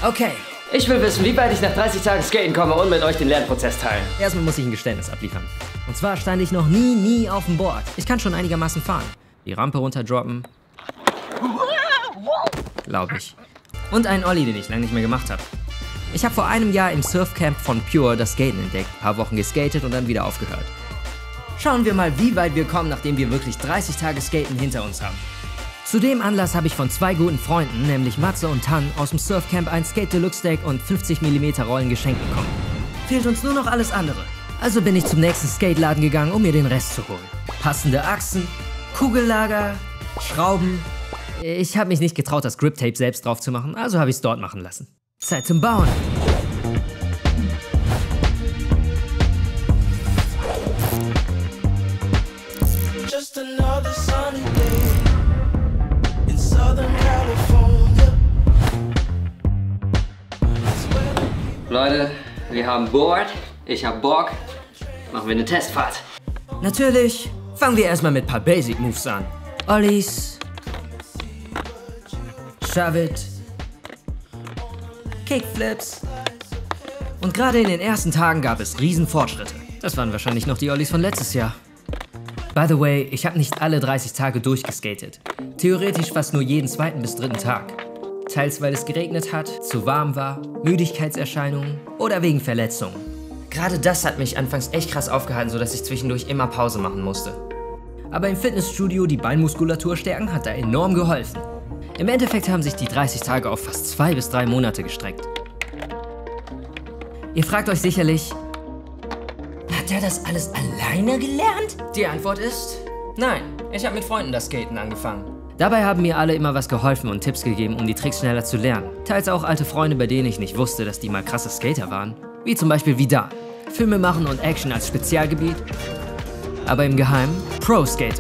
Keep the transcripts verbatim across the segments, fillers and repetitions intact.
Okay. Ich will wissen, wie weit ich nach dreißig Tagen Skaten komme und mit euch den Lernprozess teilen. Erstmal muss ich ein Geständnis abliefern. Und zwar stand ich noch nie, nie auf dem Board. Ich kann schon einigermaßen fahren. Die Rampe runterdroppen. Glaube ich. Und einen Ollie, den ich lange nicht mehr gemacht habe. Ich habe vor einem Jahr im Surfcamp von Pure das Skaten entdeckt, ein paar Wochen geskatet und dann wieder aufgehört. Schauen wir mal, wie weit wir kommen, nachdem wir wirklich dreißig Tage Skaten hinter uns haben. Zu dem Anlass habe ich von zwei guten Freunden, nämlich Matze und Tan, aus dem Surfcamp ein Skate Deluxe Deck und fünfzig Millimeter Rollen geschenkt bekommen. Fehlt uns nur noch alles andere. Also bin ich zum nächsten Skateladen gegangen, um mir den Rest zu holen. Passende Achsen, Kugellager, Schrauben. Ich habe mich nicht getraut, das Grip Tape selbst drauf zu machen, also habe ich es dort machen lassen. Zeit zum Bauen. Just another sunny day in Southern California. Leute, wir haben Board, ich hab Bock. Machen wir eine Testfahrt. Natürlich fangen wir erstmal mit ein paar Basic Moves an. Ollies, Shove It, Kickflips. Und gerade in den ersten Tagen gab es riesen Fortschritte. Das waren wahrscheinlich noch die Ollies von letztes Jahr. By the way, ich habe nicht alle dreißig Tage durchgeskatet. Theoretisch fast nur jeden zweiten bis dritten Tag. Teils weil es geregnet hat, zu warm war, Müdigkeitserscheinungen oder wegen Verletzungen. Gerade das hat mich anfangs echt krass aufgehalten, sodass ich zwischendurch immer Pause machen musste. Aber im Fitnessstudio die Beinmuskulatur stärken hat da enorm geholfen. Im Endeffekt haben sich die dreißig Tage auf fast zwei bis drei Monate gestreckt. Ihr fragt euch sicherlich, hat er das alles alleine gelernt? Die Antwort ist, nein, ich habe mit Freunden das Skaten angefangen. Dabei haben mir alle immer was geholfen und Tipps gegeben, um die Tricks schneller zu lernen. Teils auch alte Freunde, bei denen ich nicht wusste, dass die mal krasse Skater waren. Wie zum Beispiel Vidal. Filme machen und Action als Spezialgebiet, aber im Geheimen Pro-Skater.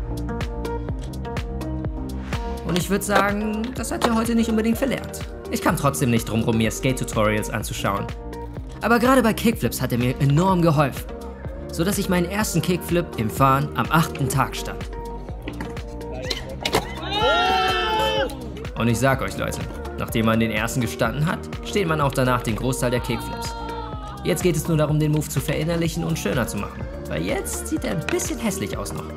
Und ich würde sagen, das hat er heute nicht unbedingt verlernt. Ich kam trotzdem nicht drum rum, mir Skate-Tutorials anzuschauen. Aber gerade bei Kickflips hat er mir enorm geholfen, sodass ich meinen ersten Kickflip im Fahren am achten Tag stand. Und ich sag euch Leute, nachdem man den ersten gestanden hat, steht man auch danach den Großteil der Kickflips. Jetzt geht es nur darum, den Move zu verinnerlichen und schöner zu machen, weil jetzt sieht er ein bisschen hässlich aus noch.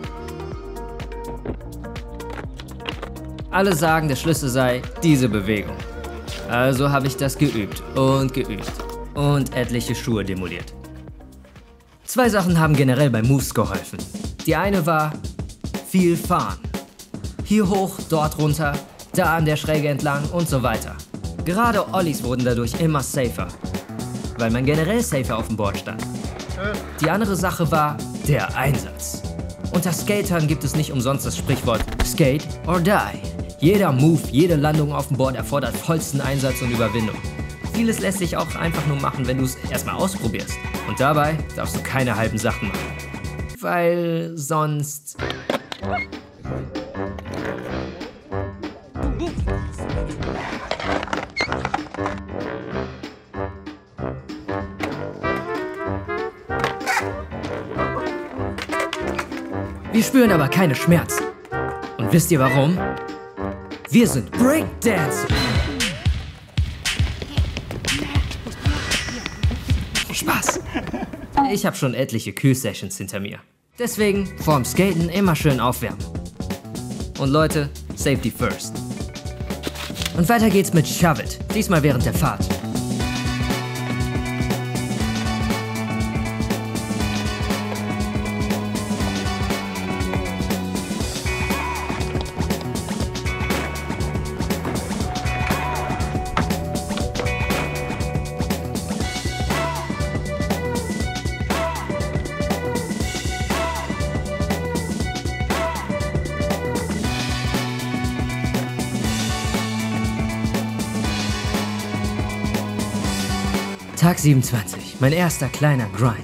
Alle sagen, der Schlüssel sei diese Bewegung. Also habe ich das geübt und geübt und etliche Schuhe demoliert. Zwei Sachen haben generell bei Moves geholfen. Die eine war viel fahren. Hier hoch, dort runter, da an der Schräge entlang und so weiter. Gerade Ollies wurden dadurch immer safer, weil man generell safer auf dem Board stand. Die andere Sache war der Einsatz. Unter Skatern gibt es nicht umsonst das Sprichwort Skate or Die. Jeder Move, jede Landung auf dem Board erfordert vollsten Einsatz und Überwindung. Vieles lässt sich auch einfach nur machen, wenn du es erstmal ausprobierst. Und dabei darfst du keine halben Sachen machen. Weil sonst... Wir spüren aber keine Schmerzen. Und wisst ihr warum? Wir sind Breakdancer. Spaß. Ich habe schon etliche Kühl-Sessions hinter mir. Deswegen vorm Skaten immer schön aufwärmen. Und Leute, Safety first. Und weiter geht's mit Shove It, diesmal während der Fahrt. Tag siebenundzwanzig, mein erster kleiner Grind.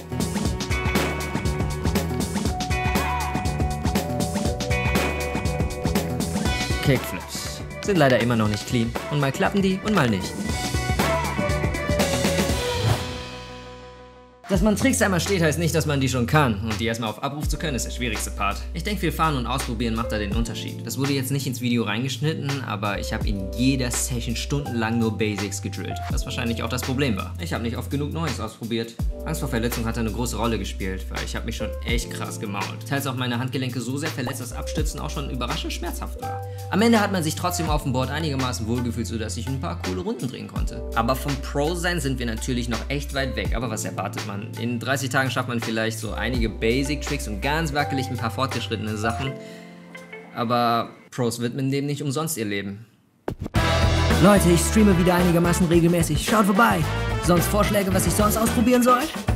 Kickflips sind leider immer noch nicht clean und mal klappen die und mal nicht. Dass man Tricks einmal steht, heißt nicht, dass man die schon kann. Und die erstmal auf Abruf zu können, ist der schwierigste Part. Ich denke, viel fahren und ausprobieren macht da den Unterschied. Das wurde jetzt nicht ins Video reingeschnitten, aber ich habe in jeder Session stundenlang nur Basics gedrillt. Was wahrscheinlich auch das Problem war. Ich habe nicht oft genug Neues ausprobiert. Angst vor Verletzung hat eine große Rolle gespielt, weil ich habe mich schon echt krass gemault. Teils auch meine Handgelenke so sehr verletzt, dass Abstützen auch schon überraschend schmerzhaft war. Am Ende hat man sich trotzdem auf dem Board einigermaßen wohlgefühlt, sodass ich ein paar coole Runden drehen konnte. Aber vom Pro-Sein sind wir natürlich noch echt weit weg. Aber was erwartet man? In dreißig Tagen schafft man vielleicht so einige Basic-Tricks und ganz wackelig ein paar fortgeschrittene Sachen. Aber Pros widmen dem nicht umsonst ihr Leben. Leute, ich streame wieder einigermaßen regelmäßig. Schaut vorbei. Sonst Vorschläge, was ich sonst ausprobieren soll?